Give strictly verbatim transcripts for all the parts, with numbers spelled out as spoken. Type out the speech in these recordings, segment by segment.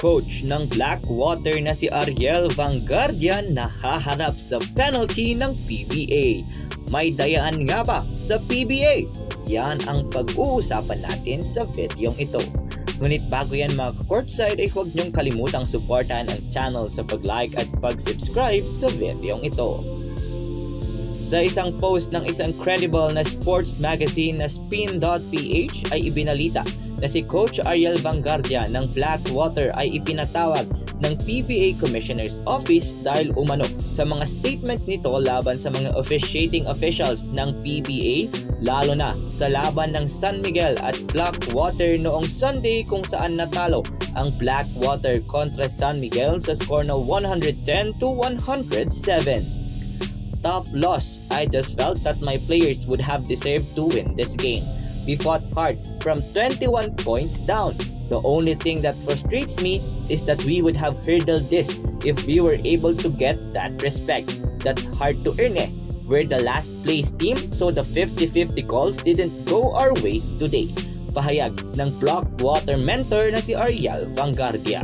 Coach ng Blackwater na si Ariel Vanguardia nahaharap sa penalty ng P B A. May dayaan nga ba sa P B A? Yan ang pag-uusapan natin sa videong ito. Ngunit bago yan mga ka-Courtside ay huwag niyong kalimutang suportahan ang channel sa pag-like at pag-subscribe sa videong ito. Sa isang post ng isang credible na sports magazine na spin dot p h ay ibinalita na si Coach Ariel Vanguardia ng Blackwater ay ipinatawag ng P B A Commissioner's Office dahil umano sa mga statements nito laban sa mga officiating officials ng P B A, lalo na sa laban ng San Miguel at Blackwater noong Sunday kung saan natalo ang Blackwater kontra San Miguel sa score na one hundred ten to one hundred seven. Tough loss. I just felt that my players would have deserved to win this game. We fought hard from twenty-one points down. The only thing that frustrates me is that we would have hurdled this if we were able to get that respect. That's hard to earn eh. We're the last place team, so the fifty fifty calls didn't go our way today. Pahayag ng Blackwater mentor na si Ariel Vanguardia.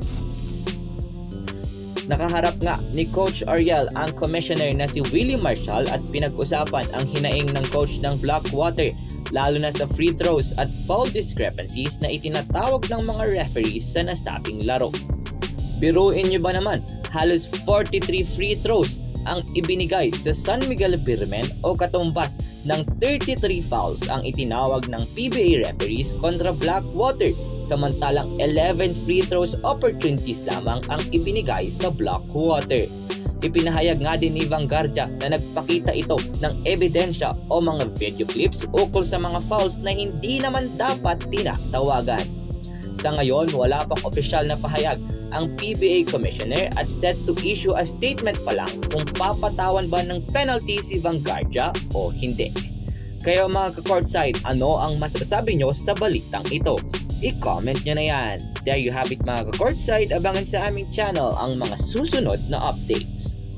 Nakaharap nga ni Coach Ariel ang commissioner na si Willie Marshall at pinag-usapan ang hinaing ng coach ng Blackwater lalo na sa free throws at foul discrepancies na itinatawag ng mga referees sa nasabing laro. Biruin nyo ba naman, halos forty-three free throws ang ibinigay sa San Miguel Birmen o katumbas ng thirty-three fouls ang itinawag ng P B A referees kontra Blackwater, samantalang eleven free throws opportunities lamang ang ibinigay sa Blackwater. Ipinahayag nga din ni Vanguardia na nagpakita ito ng ebidensya o mga video clips ukol sa mga fouls na hindi naman dapat tinatawagan. Sa ngayon, wala pang opisyal na pahayag ang P B A Commissioner at set to issue a statement pa lang kung papatawan ba ng penalty si Vanguardia o hindi. Kaya mga ka-Courtside, ano ang masasabi nyo sa balitang ito? I-comment nyo na yan. There you have it mga ka-Courtside, abangan sa aming channel ang mga susunod na updates.